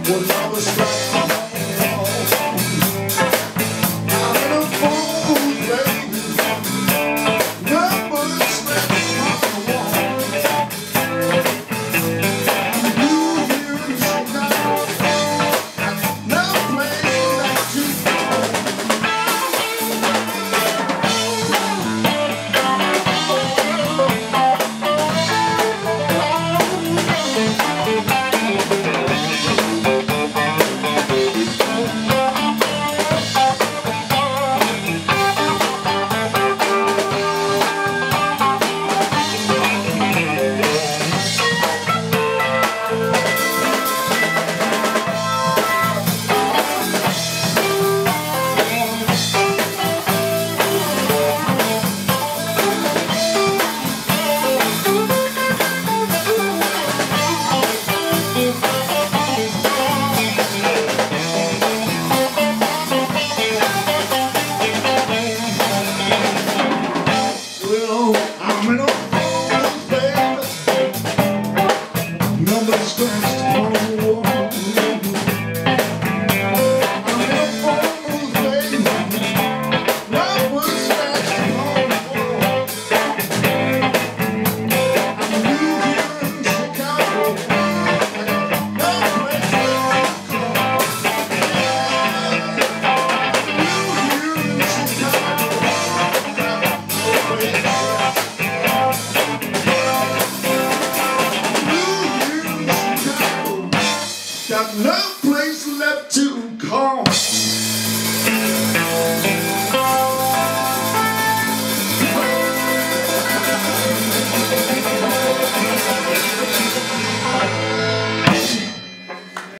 Well, love is strong. I'm in a fool, baby. Numbers standing on the wall. You here in Chicago, no place like you. I'm in a fool, baby. Numbers scratched on the wall. I'm in a fool, baby. Numbers scratched on the wall. I'm new here in Chicago. No place to call. New here in Chicago. No place. Got no place left to call.